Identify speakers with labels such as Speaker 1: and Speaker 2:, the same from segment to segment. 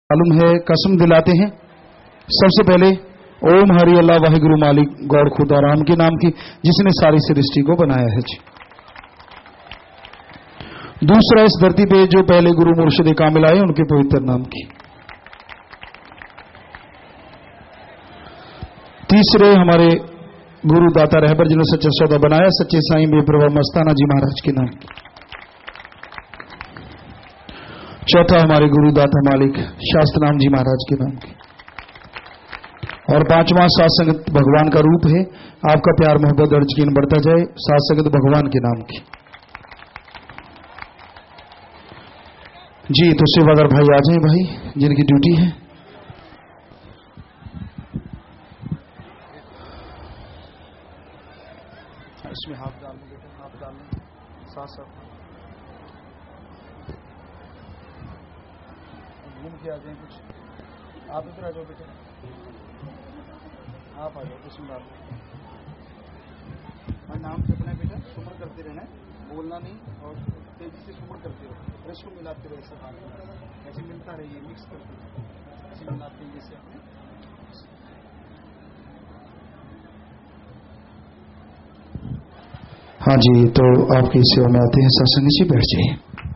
Speaker 1: मालूम है कसम दिलाते हैं सबसे पहले ओम हरि अल्लाह वाहिगुरु मालिक गौड़ खुदा राम के नाम की, जिसने सारी सृष्टि को बनाया है जी। दूसरा, इस धरती पे जो पहले गुरु मुर्शिद कामिल आए उनके पवित्र नाम की। तीसरे, हमारे गुरु दाता रहबर जिन्होंने सच्चा सौदा बनाया, सच्चे साईं बेप्रभा मस्ताना जी महाराज के नाम की। चौथा, हमारे गुरुदाता मालिक शास्त्रनाम जी महाराज के नाम की। और पांचवा, सात संगत भगवान का रूप है, आपका प्यार मोहब्बत अर्ज कीन बढ़ता जाए, सात संगत भगवान के नाम की जी। तो सेवादार भाई आ जाए भाई, जिनकी ड्यूटी है। इसमें हाथ डाल लो बेटा, हाथ डाल लो साथ साथ घूम के आ जाए कुछ। आप इधर आ जाओ बेटा, आप आ जाओ। इसमें डाल भाई, नाम जपना है बेटा, सुमर करते रहना है, बोलना नहीं, और तेजी से सुमर करते रहो, ब्रश को मिलाते रहो, ऐसा पानी ऐसे मिलता रहिए, मिक्स करते रहो, ऐसे मिलाते हैं जैसे अपने। हाँ जी, तो आपकी सेवा में आते हैं सत्संग जी, बैठ जाइए।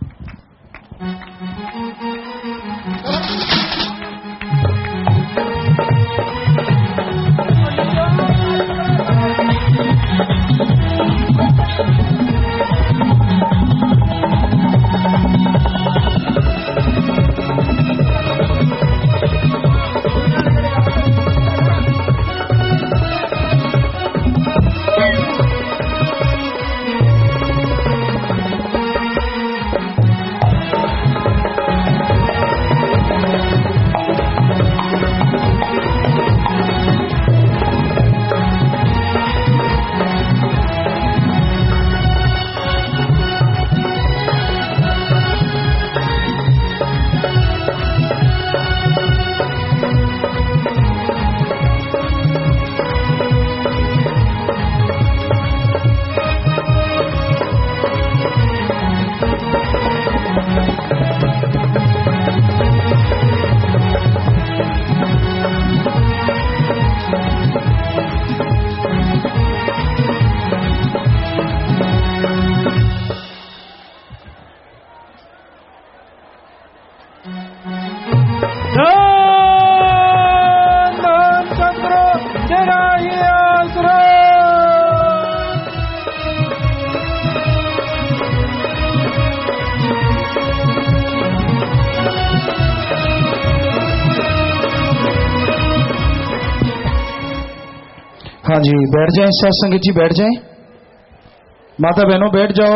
Speaker 1: हाँ जी, बैठ जाएं सत्संग जी, बैठ जाएं। माता बहनों बैठ जाओ।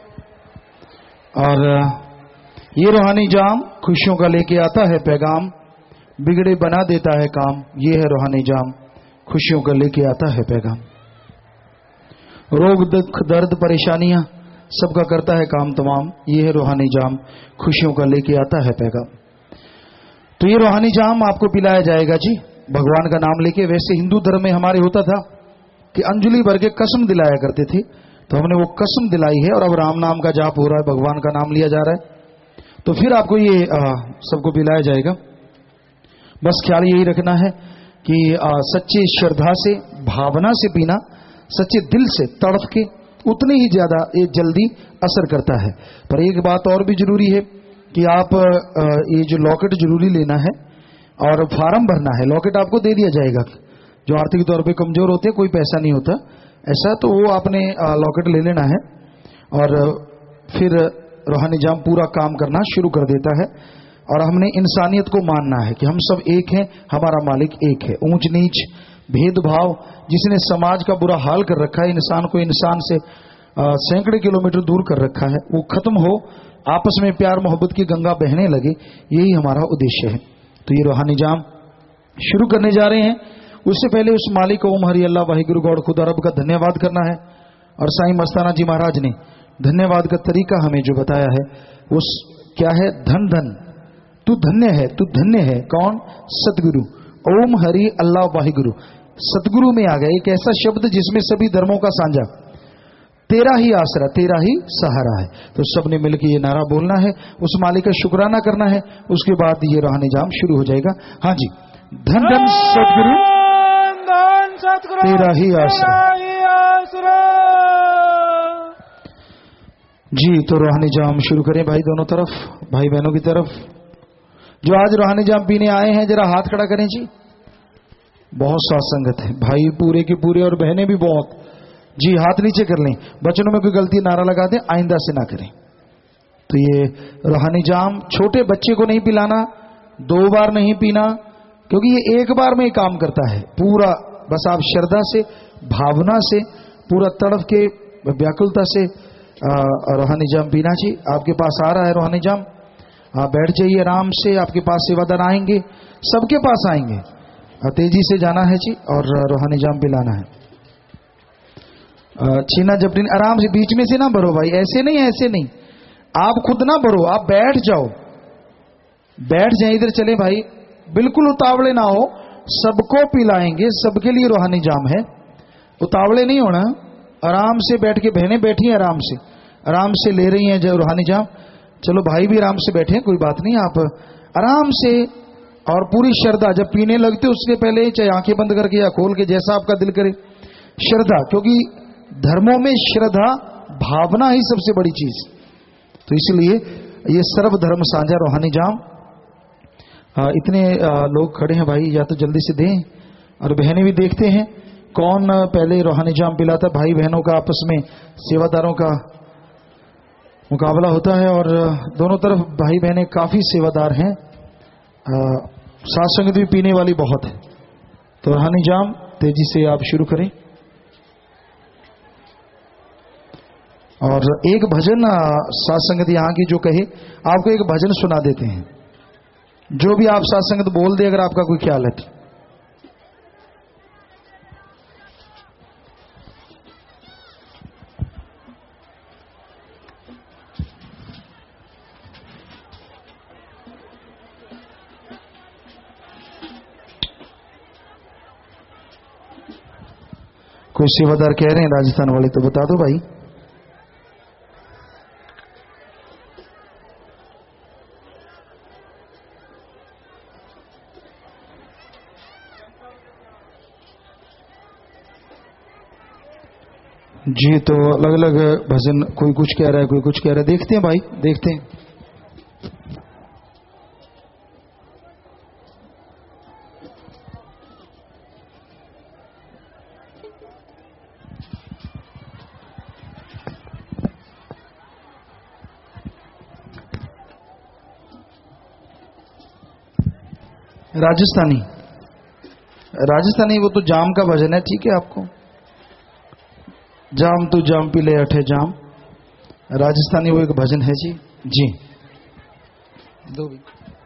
Speaker 1: और ये रूहानी जाम खुशियों का लेके आता है पैगाम, बिगड़े बना देता है काम। ये है रूहानी जाम, खुशियों का लेके आता है पैगाम। रोग दुख दर्द परेशानियां सबका करता है काम तमाम। ये है रूहानी जाम, खुशियों का लेके आता है पैगाम। तो ये रूहानी जाम आपको पिलाया जाएगा जी, भगवान का नाम लेके। वैसे हिंदू धर्म में हमारे होता था कि अंजलि भर के कसम दिलाया करते थे, तो हमने वो कसम दिलाई है, और अब राम नाम का जाप हो रहा है, भगवान का नाम लिया जा रहा है, तो फिर आपको ये सबको पिलाया जाएगा। बस ख्याल यही रखना है कि सच्चे श्रद्धा से, भावना से पीना, सच्चे दिल से तड़फ के, उतनी ही ज्यादा ये जल्दी असर करता है। पर एक बात और भी जरूरी है कि आप ये जो लॉकेट जरूरी लेना है और फार्म भरना है। लॉकेट आपको दे दिया जाएगा, जो आर्थिक तौर पे कमजोर होते हैं, कोई पैसा नहीं होता ऐसा, तो वो आपने लॉकेट ले लेना है, और फिर रूहानी जाम पूरा काम करना शुरू कर देता है। और हमने इंसानियत को मानना है कि हम सब एक हैं, हमारा मालिक एक है। ऊंच नीच भेदभाव जिसने समाज का बुरा हाल कर रखा है, इंसान को इंसान से सैकड़े किलोमीटर दूर कर रखा है, वो खत्म हो, आपस में प्यार मोहब्बत की गंगा बहने लगे, यही हमारा उद्देश्य है। तो ये रूहानी जाम शुरू करने जा रहे हैं। उससे पहले उस मालिक ओम हरि अल्लाह वाहिगुरु गौड़ खुदा रब का धन्यवाद करना है। और साईं मस्ताना जी महाराज ने धन्यवाद का तरीका हमें जो बताया है, उस क्या है, धन धन, तू धन्य है, तू धन्य है। कौन? सतगुरु ओम हरि अल्लाह वाहिगुरु। सतगुरु में आ गया एक ऐसा शब्द जिसमें सभी धर्मों का साझा। तेरा ही आसरा, तेरा ही सहारा है। तो सबने मिलकर ये नारा बोलना है, उस मालिक का शुक्राना करना है, उसके बाद ये रूहानी जाम शुरू हो जाएगा। हाँ जी, धन धन सतगुरु तेरा ही आसरा जी। तो रूहानी जाम शुरू करें भाई, दोनों तरफ, भाई बहनों की तरफ। जो आज रूहानी जाम पीने आए हैं जरा हाथ खड़ा करें जी। बहुत सत्संगत है भाई, पूरे के पूरे, और बहनें भी बहुत जी। हाथ नीचे कर लें, बच्चों में कोई गलती नारा लगा दें, आइंदा से ना करें। तो ये रूहानी जाम छोटे बच्चे को नहीं पिलाना, 2 बार नहीं पीना, क्योंकि ये एक बार में ही काम करता है पूरा। बस आप श्रद्धा से, भावना से, पूरा तड़प के, व्याकुलता से रूहानी जाम पीना चाहिए। आपके पास आ रहा है रूहानी जाम, आप बैठ जाइए आराम से, आपके पास सेवादार आएंगे, सबके पास आएंगे, तेजी से जाना है जी और रूहानी जाम पिलाना है। छीना झपटी आराम से, बीच में से ना भरो भाई, ऐसे नहीं, ऐसे नहीं, आप खुद ना भरो, आप बैठ जाओ, बैठ जाए, इधर चले भाई, बिल्कुल उतावले ना हो, सबको पिलाएंगे, सबके लिए रूहानी जाम है, उतावले नहीं होना, आराम से बैठ के, बहनें बैठी हैं आराम से ले रही हैं जो रूहानी जाम, चलो भाई भी आराम से बैठे, कोई बात नहीं, आप आराम से और पूरी श्रद्धा। जब पीने लगते उसके पहले चाहे आंखें बंद करके या खोल के, जैसा आपका दिल करे, श्रद्धा, क्योंकि धर्मों में श्रद्धा भावना ही सबसे बड़ी चीज। तो इसलिए ये सर्वधर्म साझा रूहानी जाम। इतने लोग खड़े हैं भाई, या तो जल्दी से दें, और बहनें भी देखते हैं कौन पहले रूहानी जाम पिलाता। भाई बहनों का आपस में, सेवादारों का मुकाबला होता है, और दोनों तरफ भाई बहनें काफी सेवादार हैं, साथ संगत भी पीने वाली बहुत है। तो रूहानी जाम तेजी से आप शुरू करें। और एक भजन साथ संगत यहाँ की जो कहे, आपको एक भजन सुना देते हैं, जो भी आप साथ संगत बोल दे, अगर आपका कोई ख्याल है तो। कोई सेवादार कह रहे हैं राजस्थान वाले, तो बता दो भाई। जी, तो अलग अलग भजन, कोई कुछ कह रहा है, कोई कुछ कह रहा है, देखते हैं भाई, देखते हैं। राजस्थानी वो तो जाम का भजन है, ठीक है आपको। जाम तू जाम पी ले अठे जाम, राजस्थानी वो एक भजन है जी। जी दो भी।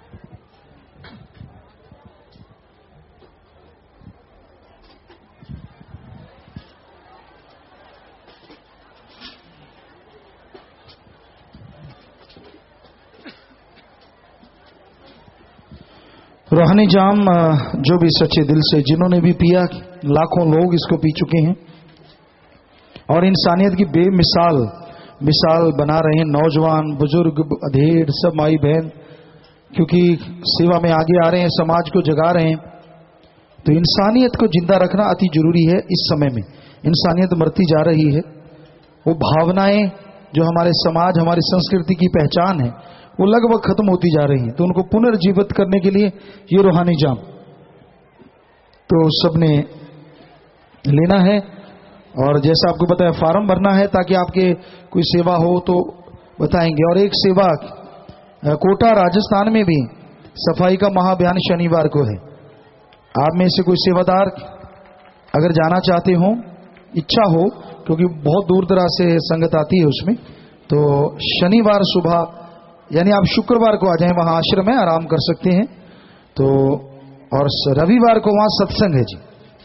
Speaker 1: रूहानी जाम जो भी सच्चे दिल से, जिन्होंने भी पिया, लाखों लोग इसको पी चुके हैं, और इंसानियत की मिसाल बना रहे हैं। नौजवान, बुजुर्ग, अधेड़, सब माई बहन, क्योंकि सेवा में आगे आ रहे हैं, समाज को जगा रहे हैं। तो इंसानियत को जिंदा रखना अति जरूरी है। इस समय में इंसानियत मरती जा रही है, वो भावनाएं जो हमारे समाज, हमारी संस्कृति की पहचान है, वो लगभग खत्म होती जा रही है। तो उनको पुनर्जीवित करने के लिए ये रूहानी जाम तो सबने लेना है। और जैसा आपको बताया, फार्म भरना है ताकि आपके कोई सेवा हो तो बताएंगे। और एक सेवा कोटा राजस्थान में भी सफाई का महाअभियान शनिवार को है। आप में से कोई सेवादार अगर जाना चाहते हो, इच्छा हो, क्योंकि बहुत दूर दराज से संगत आती है उसमें, तो शनिवार सुबह, यानी आप शुक्रवार को आ जाएं, वहां आश्रम है, आराम कर सकते हैं। तो और रविवार को वहां सत्संग है जी,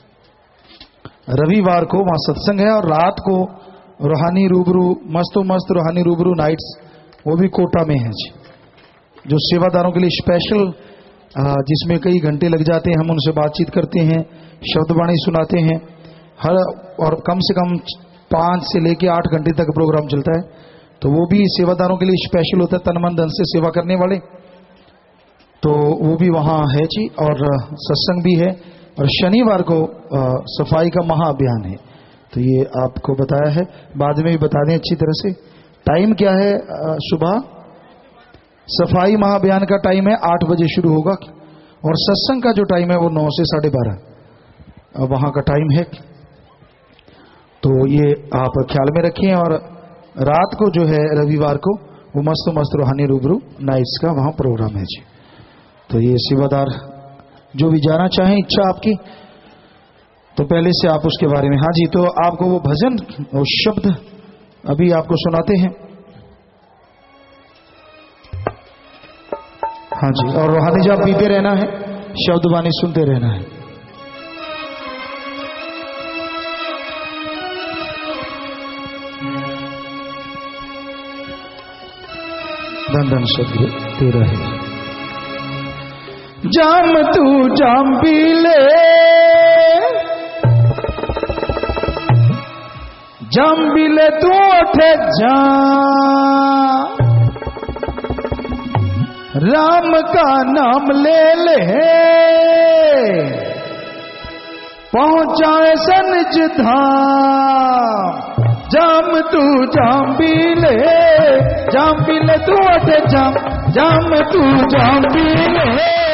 Speaker 1: रविवार को वहां सत्संग है। और रात को रूहानी रूबरू, मस्त रूहानी रूबरू नाइट्स, वो भी कोटा में है जी, जो सेवादारों के लिए स्पेशल, जिसमें कई घंटे लग जाते हैं। हम उनसे बातचीत करते हैं, शब्दवाणी सुनाते हैं, और कम से कम 5 से लेके 8 घंटे तक प्रोग्राम चलता है। तो वो भी सेवादारों के लिए स्पेशल होता है, तन मन धन से सेवा करने वाले, तो वो भी वहाँ है जी। और सत्संग भी है, और शनिवार को सफाई का महाअभियान है। तो ये आपको बताया है, बाद में भी बता दें अच्छी तरह से। टाइम क्या है? सुबह सफाई महाअभियान का टाइम है 8 बजे शुरू होगा, और सत्संग का जो टाइम है वो 9 से 12:30 वहाँ का टाइम है। तो ये आप ख्याल में रखिए। और रात को जो है रविवार को वो मस्त रूहानी रूबरू नाइट्स का वहाँ प्रोग्राम है जी। तो ये सेवादार जो भी जाना चाहें, इच्छा आपकी, तो पहले से आप उसके बारे में। हाँ जी, तो आपको वो भजन और शब्द अभी आपको सुनाते हैं। हाँ जी, और रूहानी जाप पीते रहना है, शब्द वाणी सुनते रहना है। धन धन सदगुरु तेरा है। जाम तू जाम पी ले, जाम पी ले तू उठे जा, राम का नाम ले ले, पहुंचाए सनिज धाम। जाम तू जाम पी ले, जाम पी ले तू उठे जाम, जाम तू जाम पी ले।